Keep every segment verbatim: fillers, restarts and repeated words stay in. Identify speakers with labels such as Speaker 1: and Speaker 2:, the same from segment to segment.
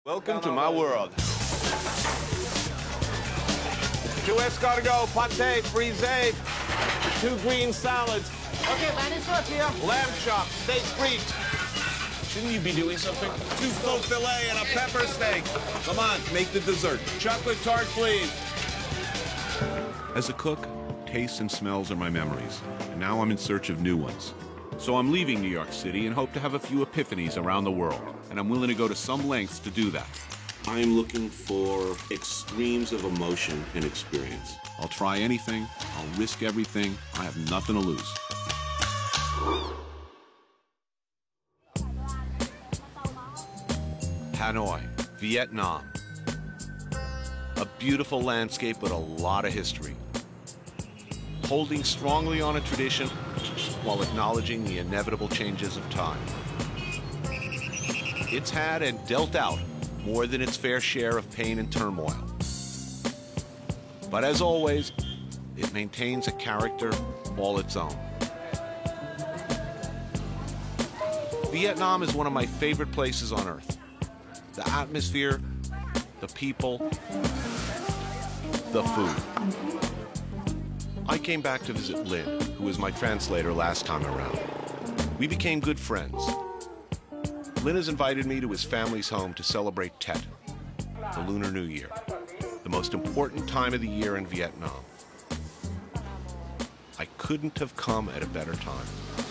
Speaker 1: Welcome to my world. Two escargot, pate, frisee, two green salads.
Speaker 2: Okay, man, it's up here.
Speaker 1: Lamb chop, steak frites. Shouldn't you be doing something? Two smoked filet and a pepper steak. Come on, make the dessert. Chocolate tart, please. As a cook, tastes and smells are my memories, and now I'm in search of new ones. So I'm leaving New York City and hope to have a few epiphanies around the world, and I'm willing to go to some lengths to do that. I'm looking for extremes of emotion and experience. I'll try anything, I'll risk everything, I have nothing to lose. Hanoi, Vietnam. A beautiful landscape with a lot of history. Holding strongly on a tradition while acknowledging the inevitable changes of time. It's had and dealt out more than its fair share of pain and turmoil. But as always, it maintains a character all its own. Vietnam is one of my favorite places on earth. The atmosphere, the people, the food. I came back to visit Lin, who was my translator last time around. We became good friends. Lin has invited me to his family's home to celebrate Tet, the Lunar New Year, the most important time of the year in Vietnam. I couldn't have come at a better time.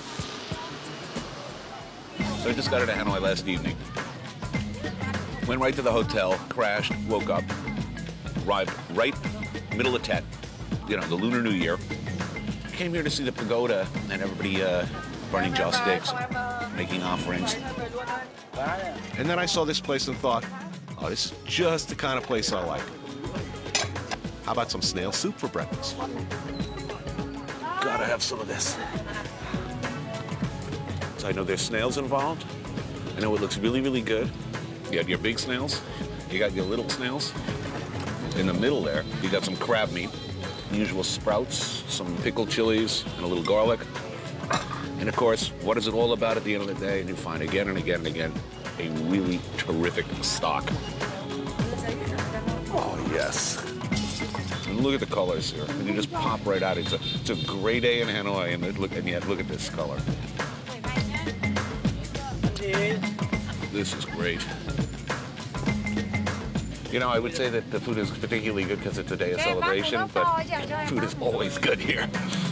Speaker 3: So I just got into Hanoi last evening. Went right to the hotel, crashed, woke up, arrived right middle of Tet, you know, the Lunar New Year. Came here to see the pagoda and everybody uh, burning joss sticks, making offerings.
Speaker 1: And then I saw this place and thought, oh, this is just the kind of place I like. How about some snail soup for breakfast?
Speaker 3: Gotta have some of this. So I know there's snails involved. I know it looks really, really good. You got your big snails, you got your little snails. In the middle there, you got some crab meat, usual sprouts, some pickled chilies, and a little garlic. And of course, what is it all about at the end of the day? And you find again and again and again a really terrific stock. Oh, yes. And look at the colors here. And you just pop right out. It's a, it's a gray day in Hanoi, and look, and yet look at this color. This is great. You know, I would say that the food is particularly good because it's a day of celebration, but food is always good here.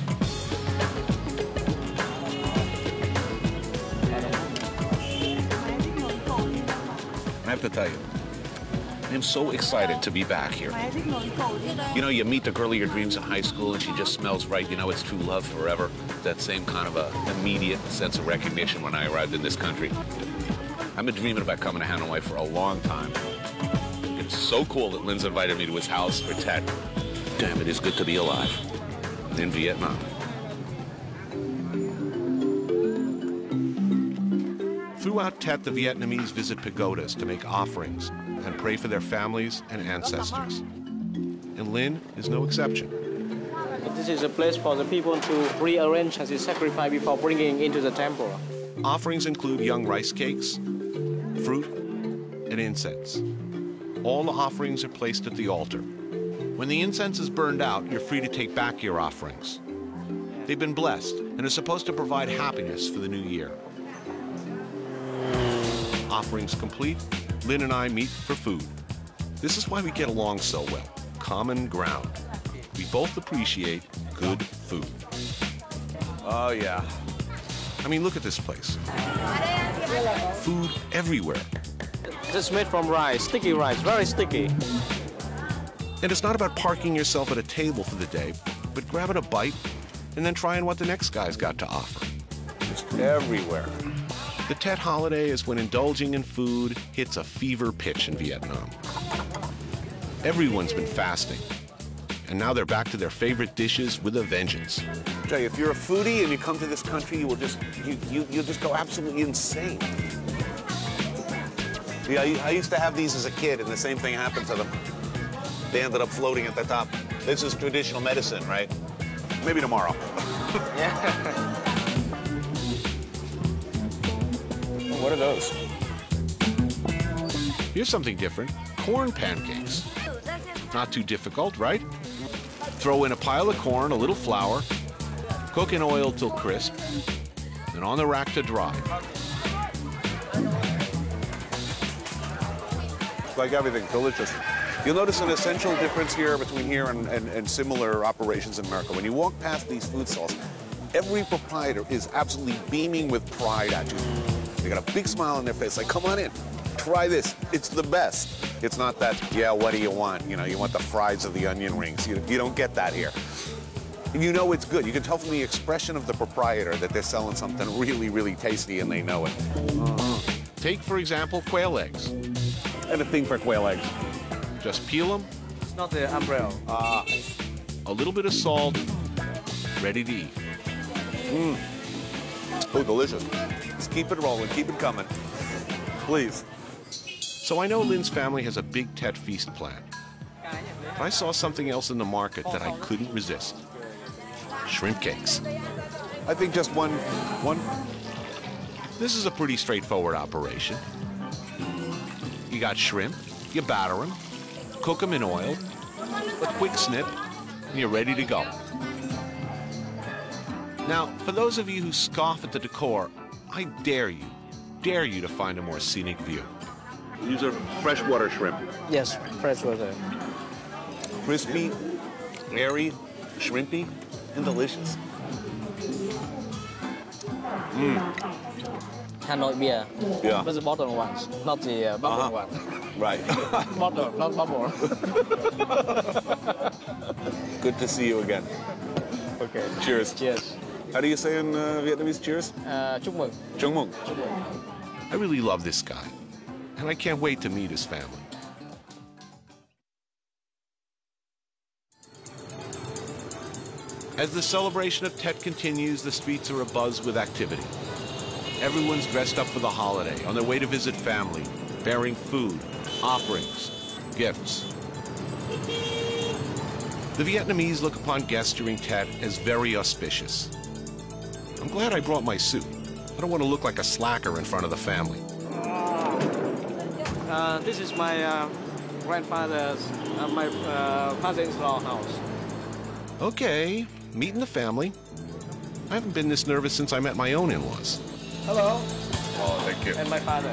Speaker 3: I have to tell you, I'm so excited to be back here. You know, you meet the girl of your dreams in high school and she just smells right. You know, it's true love forever. That same kind of a immediate sense of recognition when I arrived in this country. I've been dreaming about coming to Hanoi for a long time. It's so cool that Lin's invited me to his house for Tet. Damn, it is good to be alive in Vietnam.
Speaker 1: Throughout Tet, the Vietnamese visit pagodas to make offerings and pray for their families and ancestors. And Lin is no exception.
Speaker 2: This is a place for the people to rearrange as a sacrifice before bringing into the temple.
Speaker 1: Offerings include young rice cakes, fruit, and incense. All the offerings are placed at the altar. When the incense is burned out, you're free to take back your offerings. They've been blessed and are supposed to provide happiness for the new year. Offerings complete, Lin and I meet for food. This is why we get along so well. Common ground. We both appreciate good food.
Speaker 3: Oh, yeah.
Speaker 1: I mean, look at this place. Food everywhere.
Speaker 2: This is made from rice, sticky rice, very sticky.
Speaker 1: And it's not about parking yourself at a table for the day, but grabbing a bite and then trying what the next guy's got to offer.
Speaker 3: Just everywhere.
Speaker 1: The Tet holiday is when indulging in food hits a fever pitch in Vietnam. Everyone's been fasting, and now they're back to their favorite dishes with a vengeance.
Speaker 3: I tell you, if you're a foodie and you come to this country, you will just you you you'll just go absolutely insane. Yeah, I, I used to have these as a kid, and the same thing happened to them. They ended up floating at the top. This is traditional medicine, right? Maybe tomorrow.
Speaker 2: Yeah.
Speaker 3: What are those? Here's something different. Corn pancakes. Not too difficult, right? Throw in a pile of corn, a little flour, cook in oil till crisp, and on the rack to dry.
Speaker 1: Like everything, delicious. You'll notice an essential difference here between here and, and, and similar operations in America. When you walk past these food stalls, every proprietor is absolutely beaming with pride at you. They got a big smile on their face, like, come on in, try this, it's the best. It's not that, yeah, what do you want? You know, you want the fries or the onion rings. You, you don't get that here. And you know it's good. You can tell from the expression of the proprietor that they're selling something really, really tasty and they know it.
Speaker 3: Uh-huh. Take, for example, quail eggs.
Speaker 1: And a thing for quail eggs.
Speaker 3: Just peel them.
Speaker 2: It's not the umbrella.
Speaker 1: Ah.
Speaker 3: A little bit of salt, ready to eat.
Speaker 1: Mmm. Oh, delicious. Just keep it rolling, keep it coming. Please.
Speaker 3: So I know Lynn's family has a big Tet feast planned. But I saw something else in the market that I couldn't resist. Shrimp cakes.
Speaker 1: I think just one, one.
Speaker 3: This is a pretty straightforward operation. You got shrimp, you batter them, cook them in oil, a quick snip, and you're ready to go. Now, for those of you who scoff at the decor, I dare you, dare you to find a more scenic view.
Speaker 1: These are freshwater shrimp.
Speaker 2: Yes, freshwater.
Speaker 1: Crispy, airy, shrimpy, and delicious. Mmm.
Speaker 2: Hanoi beer.
Speaker 1: Yeah.
Speaker 2: But the bottle ones, not the uh, bubble
Speaker 1: Uh-huh.
Speaker 2: one.
Speaker 1: Right.
Speaker 2: Bottle, not bubble.
Speaker 1: Good to see you again.
Speaker 2: Okay.
Speaker 1: Cheers.
Speaker 2: Cheers.
Speaker 1: How do you say in uh, Vietnamese cheers?
Speaker 2: Uh, chúc mừng.
Speaker 1: Chúc mừng.
Speaker 3: I really love this guy, and I can't wait to meet his family. As the celebration of Tet continues, the streets are abuzz with activity. Everyone's dressed up for the holiday, on their way to visit family, bearing food, offerings, gifts. The Vietnamese look upon guests during Tet as very auspicious. I'm glad I brought my suit. I don't want to look like a slacker in front of the family.
Speaker 2: Uh, this is my uh, grandfather's, uh, my uh, father-in-law house.
Speaker 3: Okay, meeting the family. I haven't been this nervous since I met my own in-laws.
Speaker 2: Hello.
Speaker 1: Oh, thank you.
Speaker 2: And my father.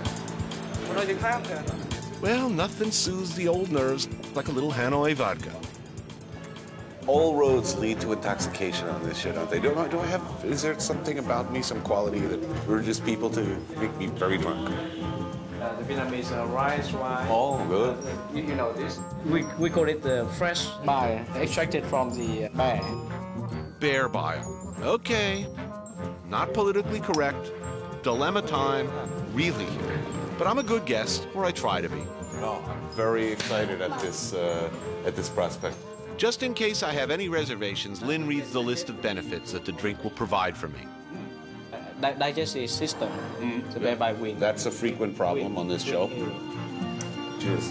Speaker 3: Well, nothing soothes the old nerves like a little Hanoi vodka.
Speaker 1: All roads lead to intoxication on this shit, don't they? Do I, do I have, is there something about me, some quality that urges people to make me very drunk?
Speaker 2: Uh, the Vietnamese uh, rice wine.
Speaker 1: Oh, good.
Speaker 2: You, you know this? We, we call it the fresh bile, extracted from the bear.
Speaker 3: Bear bile. Okay. Not politically correct. Dilemma time. Really. But I'm a good guest, or I try to be.
Speaker 1: Oh, I'm very excited at this, uh, at this prospect.
Speaker 3: Just in case I have any reservations, Lynn reads the list of benefits that the drink will provide for me.
Speaker 2: Di digestive system, mm. the bear bile win.
Speaker 1: That's a frequent problem on this show. Cheers.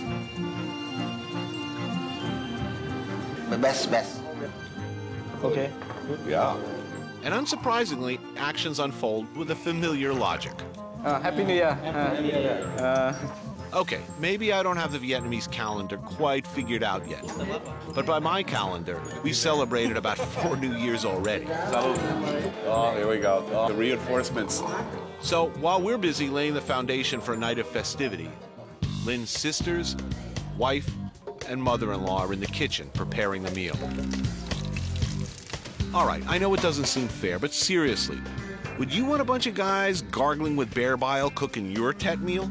Speaker 4: The best, best.
Speaker 2: Okay.
Speaker 1: Yeah.
Speaker 3: And unsurprisingly, actions unfold with a familiar logic.
Speaker 2: Uh, Happy New Year. Uh, uh,
Speaker 3: Okay, maybe I don't have the Vietnamese calendar quite figured out yet. But by my calendar, we've celebrated about four New Years already.
Speaker 1: Oh, here we go. Oh, the reinforcements.
Speaker 3: So while we're busy laying the foundation for a night of festivity, Lynn's sisters, wife, and mother-in-law are in the kitchen preparing the meal. All right, I know it doesn't seem fair, but seriously, would you want a bunch of guys gargling with bear bile cooking your Tet meal?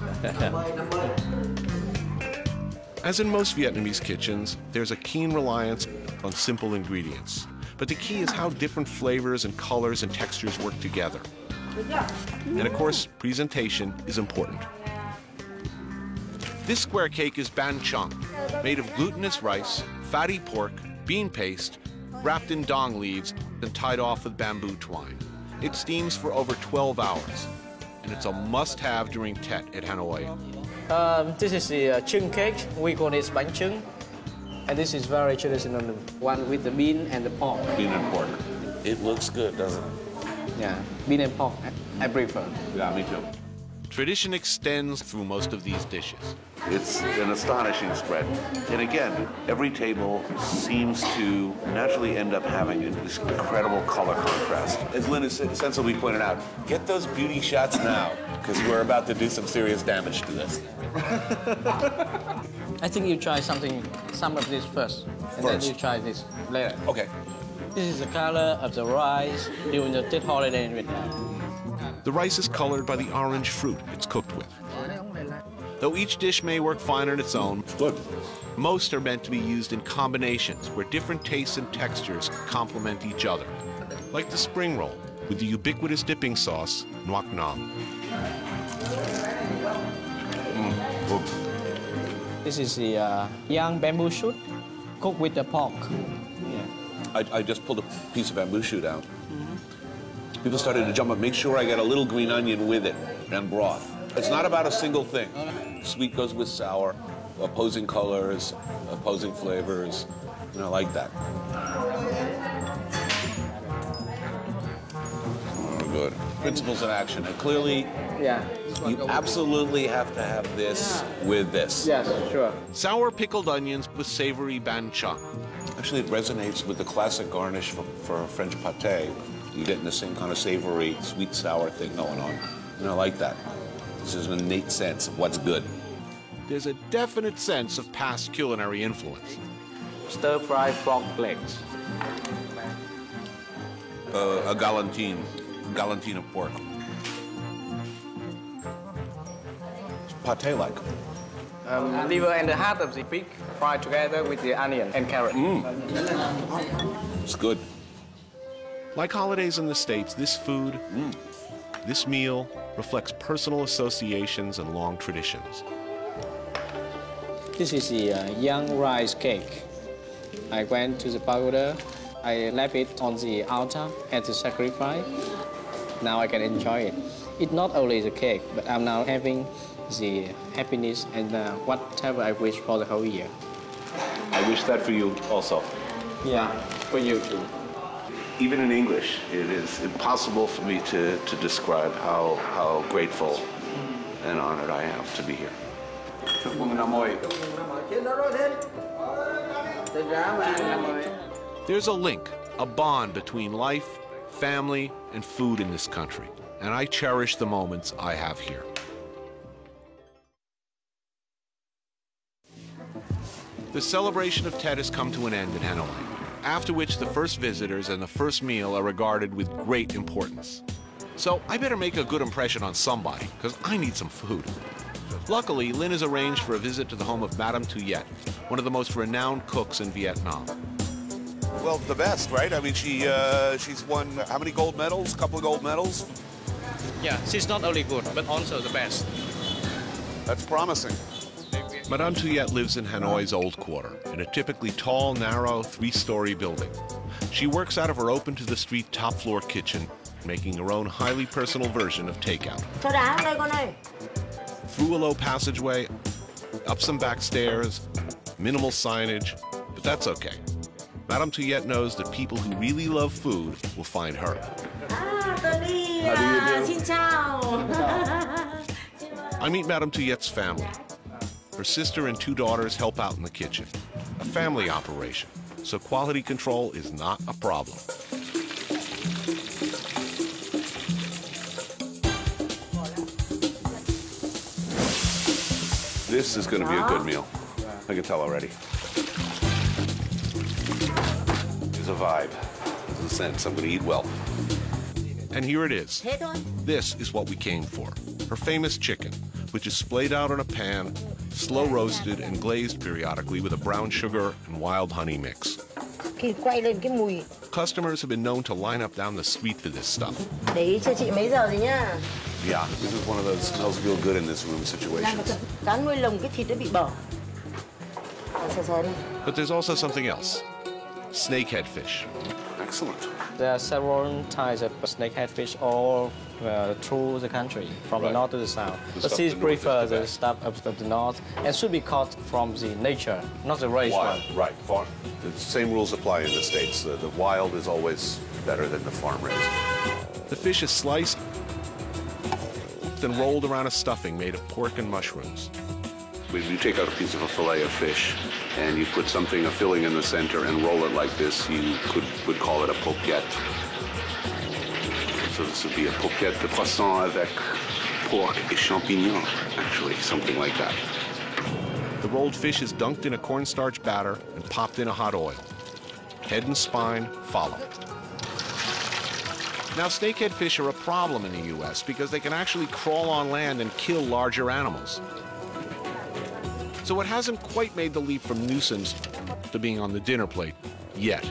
Speaker 3: As in most Vietnamese kitchens, there's a keen reliance on simple ingredients. But the key is how different flavors and colors and textures work together. And of course, presentation is important. This square cake is bánh chưng, made of glutinous rice, fatty pork, bean paste, wrapped in dong leaves and tied off with bamboo twine. It steams for over twelve hours. And it's a must-have during Tet at Hanoi.
Speaker 2: Um, this is the uh, chưng cake. We call it bánh chưng. And this is very traditional one with the bean and the pork.
Speaker 1: Bean and pork. It looks good, doesn't it?
Speaker 2: Yeah, bean and pork. I prefer.
Speaker 1: Yeah, me too.
Speaker 3: Tradition extends through most of these dishes.
Speaker 5: It's an astonishing spread. And again, every table seems to naturally end up having this incredible color contrast.
Speaker 3: As Lynn has sensibly pointed out, get those beauty shots now, because we're about to do some serious damage to this.
Speaker 2: I think you try something, some of this first, and
Speaker 3: First.
Speaker 2: then you try this later.
Speaker 3: Okay.
Speaker 2: This is the color of the rice during the Tết holiday in Vietnam.
Speaker 3: The rice is colored by the orange fruit it's cooked with. Though each dish may work fine on its own,
Speaker 5: Good.
Speaker 3: most are meant to be used in combinations where different tastes and textures complement each other. Like the spring roll with the ubiquitous dipping sauce, nuoc nam.
Speaker 5: Mm, good.
Speaker 2: This is the uh, young bamboo shoot cooked with the pork. Yeah.
Speaker 3: I, I just pulled a piece of bamboo shoot out. People started to jump up, make sure I get a little green onion with it and broth. It's not about a single thing. Sweet goes with sour, opposing colors, opposing flavors, and I like that. Oh, good. Principles in action. And clearly,
Speaker 2: Yeah.
Speaker 3: you absolutely have to have this with this.
Speaker 2: Yes, sure.
Speaker 3: Sour pickled onions with savory bánh chưng. Actually, it resonates with the classic garnish for, for French pâté. You're getting the same kind of savory, sweet, sour thing going on. And I like that. This is an innate sense of what's good. There's a definite sense of past culinary influence.
Speaker 2: Stir-fried frog legs.
Speaker 3: Uh, a galantine, galantine of pork. It's pâté-like.
Speaker 2: Um, liver and the heart of the pig fried together with the onion and carrot.
Speaker 3: It's good. Like holidays in the States, this food, mm, this meal reflects personal associations and long traditions.
Speaker 2: This is the uh, young rice cake. I went to the pagoda. I left it on the altar at the sacrifice. Now I can enjoy it. It's not only the cake, but I'm now having the happiness and uh, whatever I wish for the whole year.
Speaker 5: I wish that for you also.
Speaker 2: Yeah, for you too.
Speaker 5: Even in English, it is impossible for me to, to describe how, how grateful and honored I am to be here.
Speaker 3: There's a link, a bond between life, family, and food in this country, and I cherish the moments I have here. The celebration of Tet has come to an end in Hanoi, after which the first visitors and the first meal are regarded with great importance. So I better make a good impression on somebody, because I need some food. Luckily, Lynn has arranged for a visit to the home of Madame Tuyet, one of the most renowned cooks in Vietnam. Well, the best, right? I mean, she uh, she's won how many gold medals? A couple of gold medals?
Speaker 2: Yeah, she's not only good, but also the best.
Speaker 3: That's promising. Madame Tuyet lives in Hanoi's Old Quarter, in a typically tall, narrow, three-story building. She works out of her open-to-the-street top-floor kitchen, making her own highly personal version of takeout. Through a low passageway, up some back stairs, minimal signage, but that's okay. Madame Tuyet knows that people who really love food will find her.
Speaker 6: Ah, Tony. How do you do?
Speaker 3: I meet Madame Tuyet's family. Her sister and two daughters help out in the kitchen. A family operation, so quality control is not a problem. This is going to be a good meal. I can tell already. There's a vibe. There's a sense I'm going to eat well. And here it is. This is what we came for. Her famous chicken, which is splayed out on a pan, slow roasted and glazed periodically with a brown sugar and wild honey mix. Customers have been known to line up down the street for this stuff. Yeah, this is one of those smells real good in this room situations. But there's also something else. Snakehead fish. Excellent.
Speaker 2: There are several types of snakehead fish all uh, through the country, from
Speaker 3: Right.
Speaker 2: the north to the south.
Speaker 3: The
Speaker 2: But
Speaker 3: stuff
Speaker 2: she
Speaker 3: in the north is
Speaker 2: prefers
Speaker 3: the
Speaker 2: the
Speaker 3: best.
Speaker 2: stuff of, of the north and should be caught from the nature, not the raised one.
Speaker 3: Wild, right, farm. The same rules apply in the States. The, the wild is always better than the farm raised. The fish is sliced,
Speaker 1: cooked and rolled around a stuffing made of pork and mushrooms.
Speaker 7: If you take out a piece of a fillet of fish and you put something, a filling in the center, and roll it like this, you could would call it a poquette. So this would be a poquette de poisson avec pork et champignons, actually, something like that.
Speaker 1: The rolled fish is dunked in a cornstarch batter and popped in a hot oil. Head and spine follow. Now, snakehead fish are a problem in the U S because they can actually crawl on land and kill larger animals. So it hasn't quite made the leap from nuisance to being on the dinner plate yet.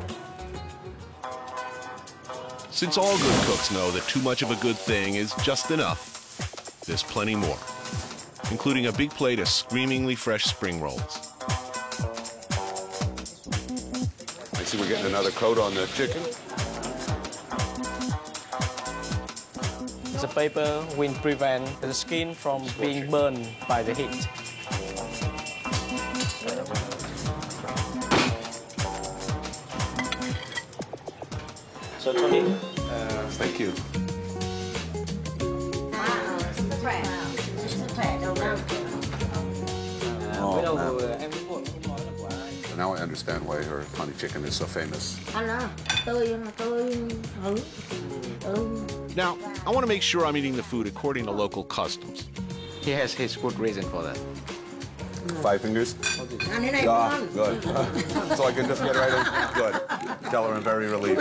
Speaker 1: Since all good cooks know that too much of a good thing is just enough, there's plenty more, including a big plate of screamingly fresh spring rolls.
Speaker 7: I see we're getting another coat on the chicken.
Speaker 2: The paper will prevent the skin from being burned by the heat. So, Tony,
Speaker 7: Uh, thank you.
Speaker 6: Khỏe. Khỏe đâu nào.
Speaker 2: biết đâu vừa em cũng nói là quả.
Speaker 7: Now I understand why her honey chicken is so famous.
Speaker 6: Ăn à, tươi mà tươi hứng. Ừ.
Speaker 1: Now, I want to make sure I'm eating the food according to local customs.
Speaker 2: He has his good reason for that.
Speaker 7: Five fingers?
Speaker 6: Ăn thế này
Speaker 7: Ah,
Speaker 6: ngon.
Speaker 7: good. So I can just get right in. Good. Tell her I'm very relieved.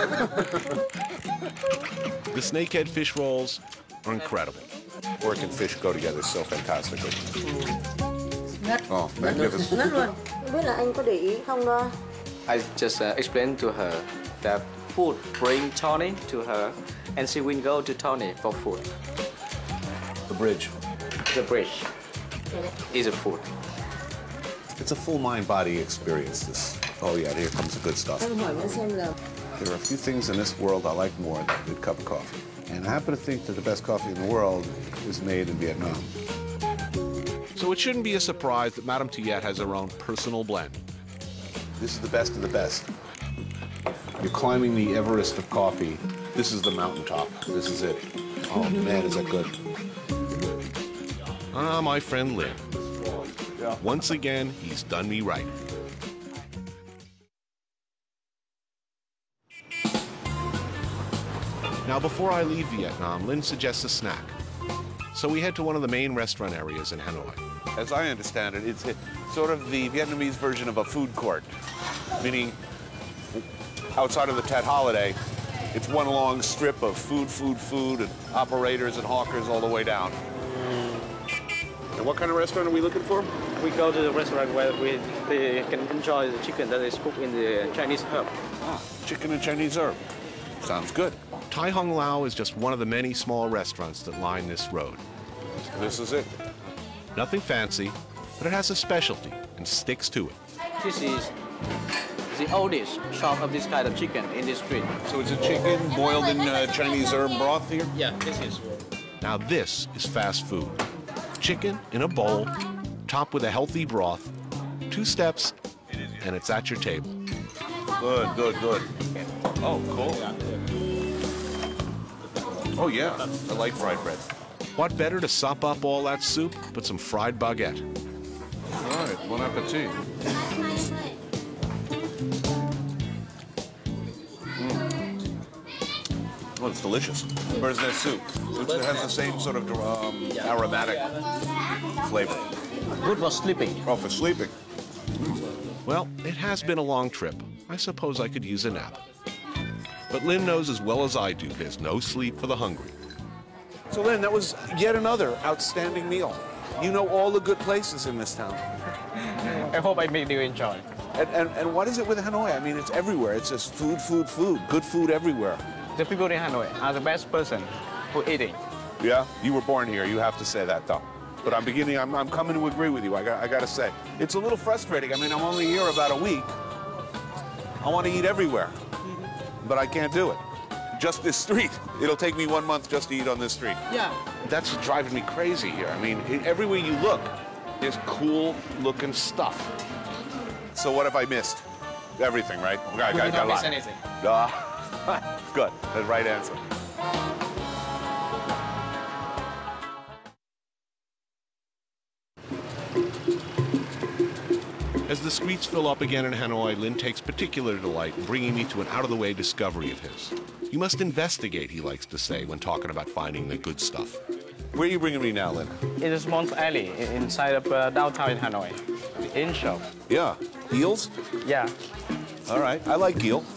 Speaker 1: The snakehead fish rolls are incredible.
Speaker 7: Pork and fish go together so fantastically.
Speaker 6: Ngất.
Speaker 7: Oh, magnificent.
Speaker 6: Ngất luôn. Không biết là anh có để ý không đó.
Speaker 2: I just uh, explained to her that food bring Tony to her, and she will go to Tony for food.
Speaker 7: The bridge.
Speaker 2: The bridge is a food.
Speaker 7: It's a full mind-body experience, this. Oh yeah, here comes the good stuff.
Speaker 6: Em hỏi nó xem là
Speaker 7: There are a few things in this world I like more than a good cup of coffee. And I happen to think that the best coffee in the world is made in Vietnam.
Speaker 1: So it shouldn't be a surprise that Madame Thiet has her own personal blend.
Speaker 7: This is the best of the best. You're climbing the Everest of coffee. This is the mountaintop. This is it. Oh man, is that good.
Speaker 1: Ah, my friend Lin. Once again, he's done me right. Now, before I leave Vietnam, Lin suggests a snack. So we head to one of the main restaurant areas in Hanoi.
Speaker 5: As I understand it, it's a, sort of the Vietnamese version of a food court, meaning outside of the Tet holiday, it's one long strip of food, food, food, and operators and hawkers all the way down. And what kind of restaurant are we looking for?
Speaker 2: We go to the restaurant where we they can enjoy the chicken that is cooked in the Chinese herb.
Speaker 5: Ah, chicken and Chinese herb. Sounds good.
Speaker 1: Tai Hung Lao is just one of the many small restaurants that line this road.
Speaker 5: This is it.
Speaker 1: Nothing fancy, but it has a specialty and sticks to it.
Speaker 2: This is the oldest shop of this kind of chicken in this street.
Speaker 5: So it's a chicken boiled in uh, Chinese herb broth here?
Speaker 2: Yeah, this is.
Speaker 1: Now this is fast food. Chicken in a bowl, topped with a healthy broth, two steps, and it's at your table.
Speaker 5: Good, good, good. Oh, cool. Oh, yeah. I like fried bread.
Speaker 1: What better to sop up all that soup but some fried baguette?
Speaker 5: All right, bon appetit. Mm. Oh, it's delicious. Where's that soup? It has the same sort of um, aromatic flavor.
Speaker 2: Good for sleeping.
Speaker 5: Oh, for sleeping.
Speaker 1: Well, it has been a long trip. I suppose I could use a nap. But Lin knows as well as I do there's no sleep for the hungry.
Speaker 5: So, Lynn, that was yet another outstanding meal. You know all the good places in this town.
Speaker 2: I hope I made you enjoy.
Speaker 5: And, and, and what is it with Hanoi? I mean, it's everywhere. It's just food, food, food. Good food everywhere.
Speaker 2: The people in Hanoi are the best person who eating.
Speaker 5: Yeah? You were born here. You have to say that, though. But I'm beginning, I'm, I'm coming to agree with you. I got, I got to say. It's a little frustrating. I mean, I'm only here about a week. I want to eat everywhere. But I can't do it. Just this street. It'll take me one month just to eat on this street.
Speaker 2: Yeah.
Speaker 5: That's what's driving me crazy here. I mean, it, everywhere you look, there's cool-looking stuff. So what have I missed? Everything, right? I, I,
Speaker 2: You
Speaker 5: I,
Speaker 2: did
Speaker 5: got
Speaker 2: not
Speaker 5: a
Speaker 2: miss
Speaker 5: lot.
Speaker 2: anything.
Speaker 5: Uh, good. The right answer.
Speaker 7: As the streets fill up again in Hanoi, Lin takes particular delight in bringing me to an out-of-the-way discovery of his. You must investigate, he likes to say, when talking about finding the good stuff. Where are you bringing me now, Lin?
Speaker 2: It is one alley inside of uh, downtown in Hanoi. In shop.
Speaker 7: Yeah. Eels?
Speaker 2: Yeah.
Speaker 7: All right. I like eel.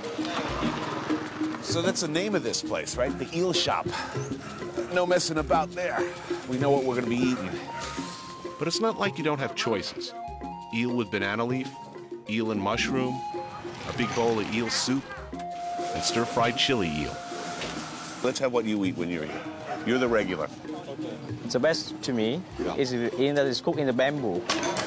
Speaker 7: So that's the name of this place, right? The eel shop. No messing about there. We know what we're going to be eating. But it's not like you don't have choices. Eel with banana leaf, eel and mushroom, a big bowl of eel soup, and stir-fried chili eel. Let's have what you eat when you're here. You're the regular.
Speaker 2: The best to me
Speaker 7: yeah.
Speaker 2: is the eel that is cooked in the bamboo.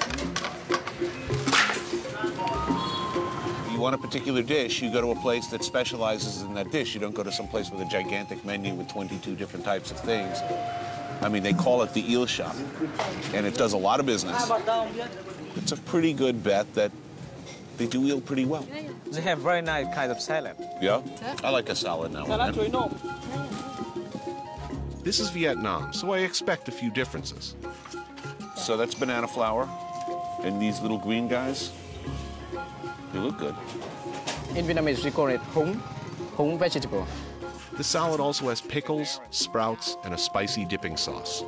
Speaker 3: You want a particular dish, you go to a place that specializes in that dish. You don't go to some place with a gigantic menu with twenty-two different types of things. I mean, they call it the eel shop, and it does a lot of business. It's a pretty good bet that they do eel pretty well.
Speaker 2: They have very nice kind of salad.
Speaker 3: Yeah? I like a salad now and then.
Speaker 7: This is Vietnam, so I expect a few differences.
Speaker 3: So that's banana flour, and these little green guys, they look good.
Speaker 2: In Vietnamese, we call it húng, húng vegetable.
Speaker 7: The salad also has pickles, sprouts, and a spicy dipping sauce.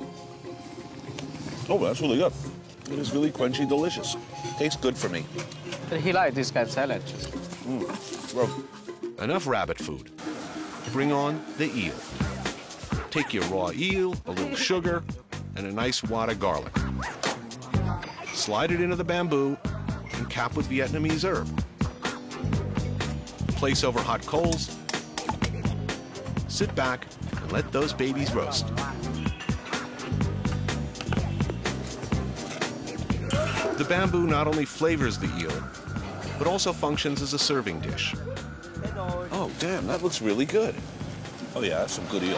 Speaker 3: Oh, that's really good. It is really crunchy, delicious. Tastes good for me.
Speaker 2: But he likes this kind of salad.
Speaker 3: Mm. Well,
Speaker 7: enough rabbit food. Bring on the eel. Take your raw eel, a little sugar, and a nice wad of garlic. Slide it into the bamboo and cap with Vietnamese herb. Place over hot coals. Sit back and let those babies roast. The bamboo not only flavors the eel, but also functions as a serving dish.
Speaker 3: oh, damn, that looks really good. Oh, yeah, that's some good eel.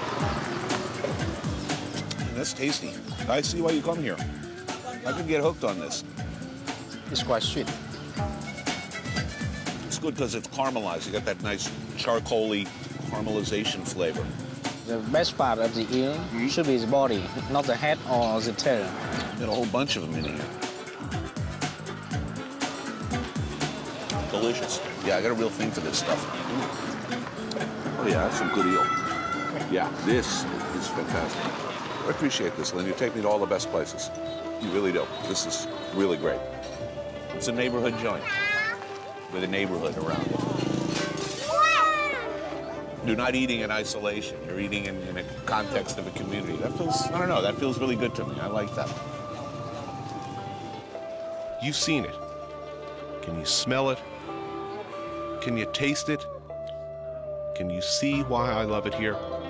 Speaker 3: That's tasty. I see why you come here. I could get hooked on this.
Speaker 2: It's quite sweet.
Speaker 3: It's good because it's caramelized. You got that nice charcoaly caramelization flavor.
Speaker 2: The best part of the eel mm-hmm. should be the body, not the head or the tail.
Speaker 3: Got a whole bunch of them in here. Delicious. Yeah, I got a real thing for this stuff. Oh yeah, that's some good eel. Yeah, this is fantastic. I appreciate this, Lynn. You take me to all the best places. You really do. This is really great. It's a neighborhood joint with a neighborhood around it. You're not eating in isolation. You're eating in, in a context of a community. That feels, I don't know, that feels really good to me. I like that.
Speaker 7: You've seen it. Can you smell it? Can you taste it? Can you see why I love it here?